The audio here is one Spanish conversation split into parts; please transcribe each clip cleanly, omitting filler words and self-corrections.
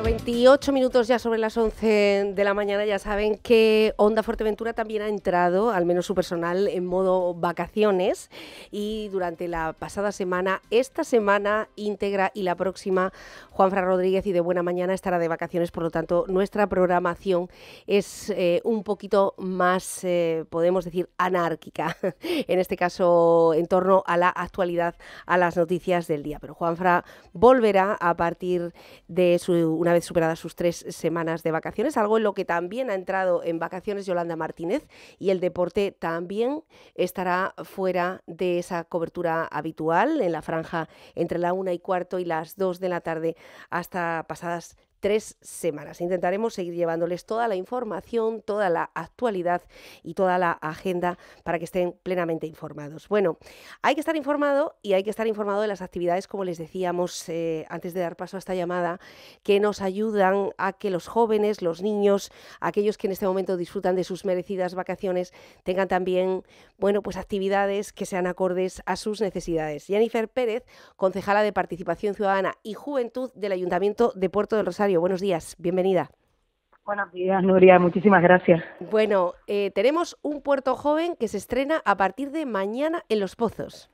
28 minutos ya sobre las 11 de la mañana. Ya saben que Onda Fuerteventura también ha entrado, al menos su personal, en modo vacaciones, y durante la pasada semana, esta semana íntegra y la próxima, Juanfran Rodríguez y de Buena Mañana estará de vacaciones. Por lo tanto, nuestra programación es un poquito más, podemos decir, anárquica, en este caso en torno a la actualidad, a las noticias del día. Pero Juanfran volverá a partir de una vez superadas sus 3 semanas de vacaciones, algo en lo que también ha entrado en vacaciones Yolanda Martínez, y el deporte también estará fuera de esa cobertura habitual en la franja entre la 1:15 y las 2 de la tarde hasta pasadas 3 semanas. Intentaremos seguir llevándoles toda la información, toda la actualidad y toda la agenda para que estén plenamente informados. Bueno, hay que estar informado, y hay que estar informado de las actividades, como les decíamos antes de dar paso a esta llamada, que nos ayudan a que los jóvenes, los niños, aquellos que en este momento disfrutan de sus merecidas vacaciones, tengan también, bueno, pues actividades que sean acordes a sus necesidades. Jennifer Pérez, concejala de Participación Ciudadana y Juventud del Ayuntamiento de Puerto del Rosario. Buenos días, bienvenida. Buenos días, Nuria, muchísimas gracias. Bueno, tenemos un puerto joven que se estrena a partir de mañana en Los Pozos.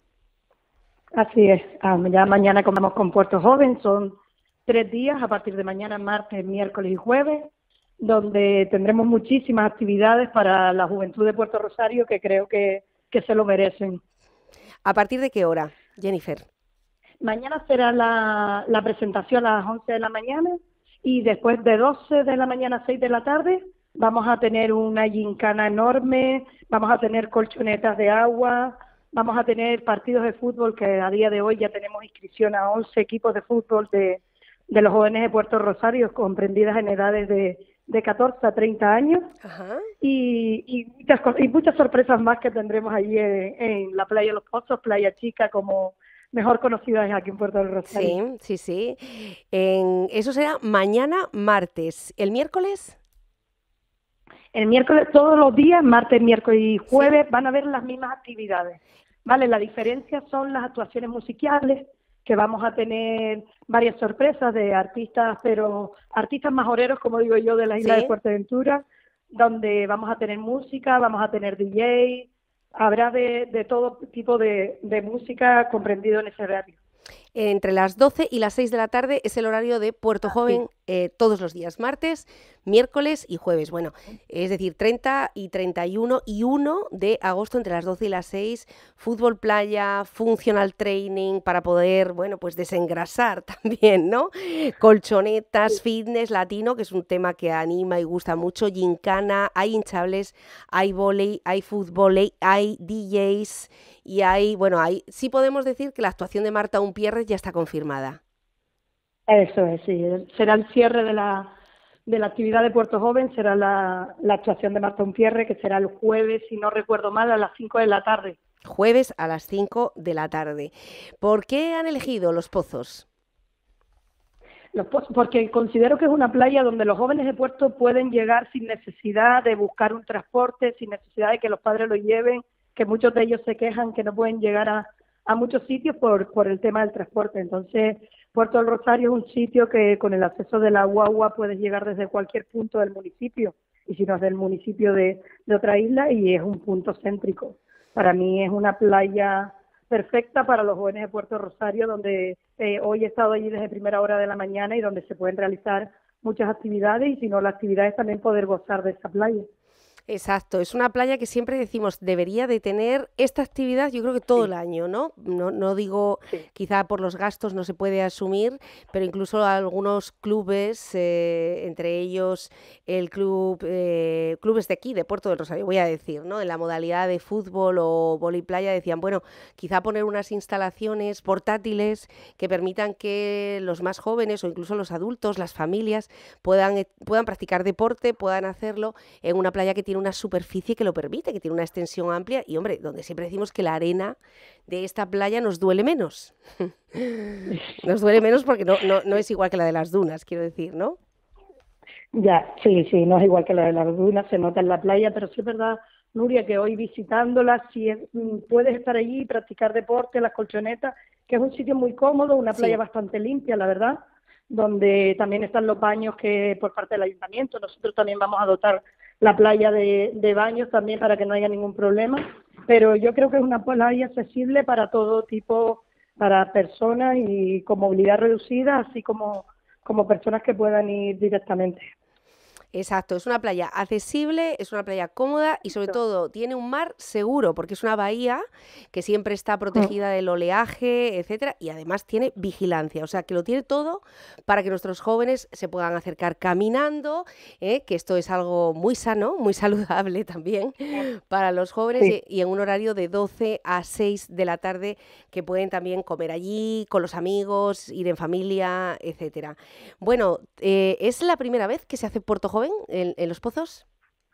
Así es, ya mañana comenzamos con Puerto Joven, son 3 días, a partir de mañana, martes, miércoles y jueves, donde tendremos muchísimas actividades para la juventud de Puerto Rosario que creo que se lo merecen. ¿A partir de qué hora, Jennifer? Mañana será la presentación a las 11 de la mañana, y después de 12 de la mañana a 6 de la tarde vamos a tener una gincana enorme, vamos a tener colchonetas de agua, vamos a tener partidos de fútbol, que a día de hoy ya tenemos inscripción a 11 equipos de fútbol de los jóvenes de Puerto Rosario, comprendidas en edades de 14 a 30 años. Ajá. Y muchas sorpresas más que tendremos allí en la playa de Los Pozos, Playa Chica, como mejor conocida es aquí en Puerto del Rosario. Sí. Eso será mañana martes. ¿El miércoles? El miércoles, todos los días, martes, miércoles y jueves, van a haber las mismas actividades. Vale, la diferencia son las actuaciones musicales, que vamos a tener varias sorpresas de artistas, pero artistas majoreros, como digo yo, de la isla de Fuerteventura, donde vamos a tener música, vamos a tener DJ. Habrá de todo tipo de música comprendido en ese horario. Entre las 12 y las 6 de la tarde es el horario de Puerto Joven, todos los días, martes, miércoles y jueves. Bueno, es decir, 30 y 31 y 1 de agosto entre las 12 y las 6, fútbol playa, functional training para poder, bueno, pues desengrasar también, ¿no? Colchonetas, fitness latino, que es un tema que anima y gusta mucho, gincana, hay hinchables, hay vóley, hay fútbol, hay DJs y sí podemos decir que la actuación de Marta Umpierrez ya está confirmada. Eso es, sí. Será el cierre de la actividad de Puerto Joven, será la actuación de Marta Umpierrez, que será el jueves, si no recuerdo mal, a las 5 de la tarde. Jueves a las 5 de la tarde. ¿Por qué han elegido Los Pozos? Los Pozos, porque considero que es una playa donde los jóvenes de Puerto pueden llegar sin necesidad de buscar un transporte, sin necesidad de que los padres los lleven, que muchos de ellos se quejan que no pueden llegar a muchos sitios por el tema del transporte. Entonces, Puerto del Rosario es un sitio que con el acceso de la guagua puedes llegar desde cualquier punto del municipio, y si no es del municipio de otra isla, y es un punto céntrico. Para mí es una playa perfecta para los jóvenes de Puerto Rosario, donde hoy he estado allí desde primera hora de la mañana y donde se pueden realizar muchas actividades, y si no las actividades también poder gozar de esa playa. Exacto, es una playa que siempre decimos debería de tener esta actividad, yo creo que todo el año, ¿no? No digo, quizá por los gastos no se puede asumir, pero incluso algunos clubes, entre ellos el clubes de aquí, de Puerto del Rosario, voy a decir, ¿no? En la modalidad de fútbol o voliplaya decían, bueno, quizá poner unas instalaciones portátiles que permitan que los más jóvenes o incluso los adultos, las familias, puedan practicar deporte, puedan hacerlo en una playa que tiene una superficie que lo permite, que tiene una extensión amplia y, hombre, donde siempre decimos que la arena de esta playa nos duele menos. Nos duele menos porque no es igual que la de las dunas, quiero decir, ¿no? Ya, sí, no es igual que la de las dunas, se nota en la playa, pero sí es verdad, Nuria, que hoy visitándola, puedes estar allí y practicar deporte, las colchonetas, que es un sitio muy cómodo, una playa bastante limpia, la verdad, donde también están los baños que por parte del ayuntamiento. Nosotros también vamos a dotar la playa de baños también para que no haya ningún problema, pero yo creo que es una playa accesible para todo tipo, para personas y con movilidad reducida, así como personas que puedan ir directamente. Exacto, es una playa accesible, es una playa cómoda y sobre todo tiene un mar seguro porque es una bahía que siempre está protegida del oleaje, etcétera, y además tiene vigilancia, o sea que lo tiene todo para que nuestros jóvenes se puedan acercar caminando, que esto es algo muy sano, muy saludable también para los jóvenes Sí. y en un horario de 12 a 6 de la tarde que pueden también comer allí con los amigos, ir en familia, etcétera. Bueno, ¿es la primera vez que se hace Puerto Joven en Los Pozos?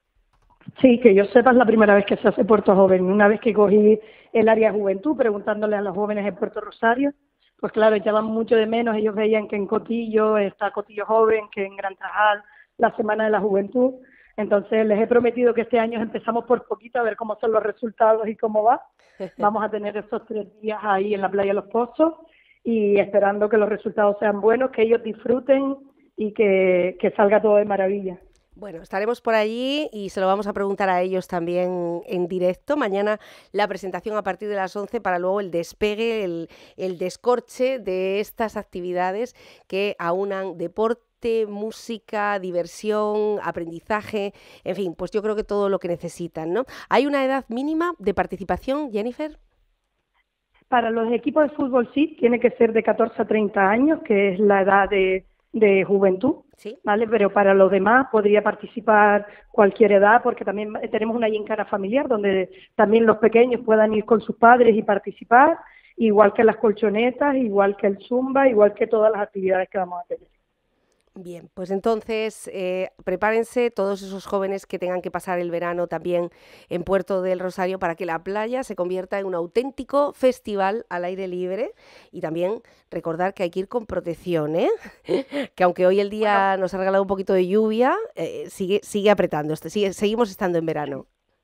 Sí, que yo sepa es la primera vez que se hace Puerto Joven. Una vez que cogí el área de juventud preguntándole a los jóvenes en Puerto Rosario, pues claro, echaban mucho de menos. Ellos veían que en Cotillo está Cotillo Joven, que en Gran Trajal la Semana de la Juventud. Entonces les he prometido que este año empezamos por poquito a ver cómo son los resultados y cómo va. Vamos a tener estos 3 días ahí en la playa de Los Pozos y esperando que los resultados sean buenos, que ellos disfruten y que salga todo de maravilla. Bueno, estaremos por allí y se lo vamos a preguntar a ellos también en directo. Mañana la presentación a partir de las 11 para luego el despegue, el descorche de estas actividades que aunan deporte, música, diversión, aprendizaje, en fin, pues yo creo que todo lo que necesitan, ¿no? ¿Hay una edad mínima de participación, Jennifer? Para los equipos de fútbol sí, tiene que ser de 14 a 30 años, que es la edad de juventud, Sí. ¿vale? Pero para los demás podría participar cualquier edad, porque también tenemos una gincana familiar donde también los pequeños puedan ir con sus padres y participar, igual que las colchonetas, igual que el zumba, igual que todas las actividades que vamos a tener. Bien, pues entonces prepárense todos esos jóvenes que tengan que pasar el verano también en Puerto del Rosario para que la playa se convierta en un auténtico festival al aire libre y también recordar que hay que ir con protección, ¿eh? Que aunque hoy el Bueno, día nos ha regalado un poquito de lluvia, sigue apretando, seguimos estando en verano.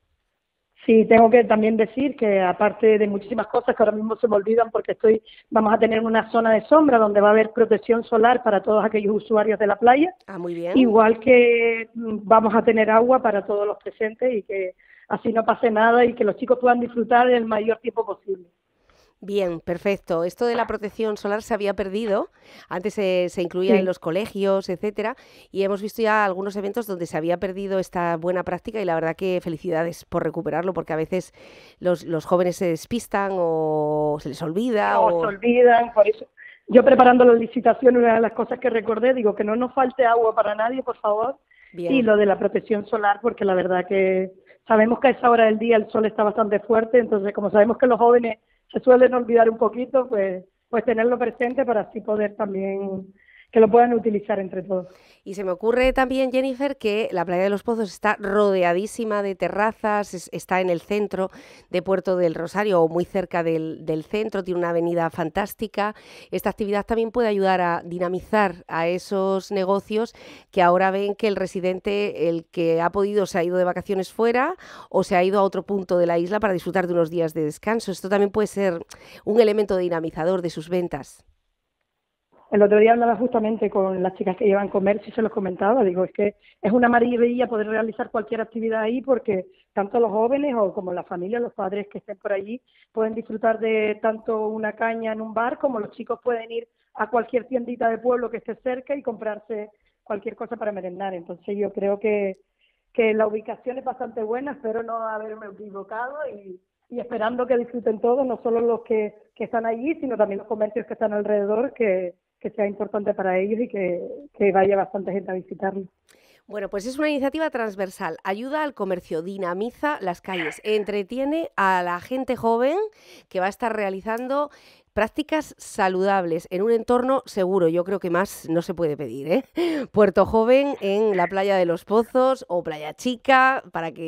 sí, tengo que también decir que aparte de muchísimas cosas que ahora mismo se me olvidan porque vamos a tener una zona de sombra donde va a haber protección solar para todos aquellos usuarios de la playa, Ah, muy bien. igual que vamos a tener agua para todos los presentes y que así no pase nada y que los chicos puedan disfrutar el mayor tiempo posible. Bien, perfecto. Esto de la protección solar se había perdido. Antes se incluía en Sí, los colegios, etcétera, y hemos visto ya algunos eventos donde se había perdido esta buena práctica y la verdad que felicidades por recuperarlo, porque a veces los jóvenes se despistan o se les olvida o se o... olvidan, por eso. Yo preparando la licitación, una de las cosas que recordé, digo que no nos falte agua para nadie, por favor, y Bien. lo de la protección solar, porque la verdad que sabemos que a esa hora del día el sol está bastante fuerte, entonces como sabemos que los jóvenes se suelen olvidar un poquito, pues tenerlo presente para así poder también que lo puedan utilizar entre todos. Y se me ocurre también, Jennifer, que la playa de los Pozos está rodeadísima de terrazas, está en el centro de Puerto del Rosario o muy cerca del centro, tiene una avenida fantástica. Esta actividad también puede ayudar a dinamizar a esos negocios que ahora ven que el residente, el que ha podido, se ha ido de vacaciones fuera o se ha ido a otro punto de la isla para disfrutar de unos días de descanso. Esto también puede ser un elemento dinamizador de sus ventas. El otro día hablaba justamente con las chicas que llevan comercio y se los comentaba, digo, es que es una maravilla poder realizar cualquier actividad ahí porque tanto los jóvenes o como la familia, los padres que estén por allí, pueden disfrutar de tanto una caña en un bar como los chicos pueden ir a cualquier tiendita de pueblo que esté cerca y comprarse cualquier cosa para merendar. Entonces yo creo que la ubicación es bastante buena, espero no haberme equivocado y esperando que disfruten todos, no solo los que están allí, sino también los comercios que están alrededor, que sea importante para ellos y que vaya bastante gente a visitarlo. Bueno, pues es una iniciativa transversal, ayuda al comercio, dinamiza las calles, entretiene a la gente joven que va a estar realizando prácticas saludables en un entorno seguro. Yo creo que más no se puede pedir, ¿eh? Puerto Joven en la playa de los Pozos o Playa Chica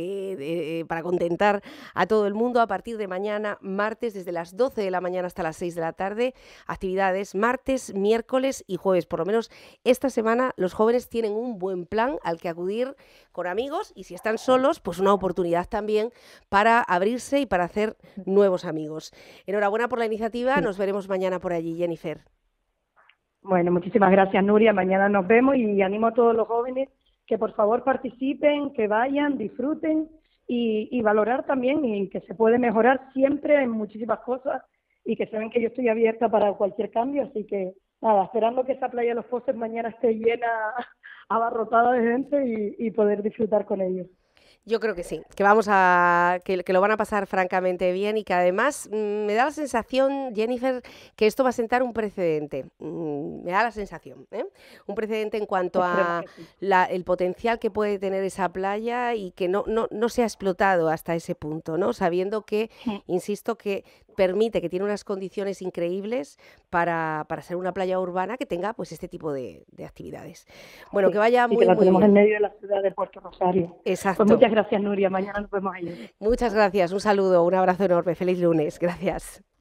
para contentar a todo el mundo a partir de mañana, martes, desde las 12 de la mañana hasta las 6 de la tarde. Actividades martes, miércoles y jueves. Por lo menos esta semana los jóvenes tienen un buen plan al que acudir con amigos y si están solos, pues una oportunidad también para abrirse y para hacer nuevos amigos. Enhorabuena por la iniciativa, nos veremos mañana por allí, Jennifer. Bueno, muchísimas gracias, Nuria. Mañana nos vemos y animo a todos los jóvenes que por favor participen, que vayan, disfruten y valorar también y que se puede mejorar siempre en muchísimas cosas y que saben que yo estoy abierta para cualquier cambio. Así que nada, esperando que esa playa de los Pozos mañana esté llena, abarrotada de gente y poder disfrutar con ellos. Yo creo que sí, que lo van a pasar francamente bien y que además me da la sensación, Jennifer, que esto va a sentar un precedente. Me da la sensación, ¿eh? Un precedente en cuanto Esperemos a que sí. el potencial que puede tener esa playa y que no se ha explotado hasta ese punto, ¿no? Sabiendo que, insisto, que permite, que tiene unas condiciones increíbles para ser una playa urbana que tenga pues este tipo de actividades. Bueno, que Sí, vaya sí que muy, la muy tenemos en bien. medio de la ciudad de Puerto Rosario. Pues Exacto. muchas gracias, Nuria. Mañana nos vemos allí. Muchas gracias, un saludo, un abrazo enorme, feliz lunes, gracias.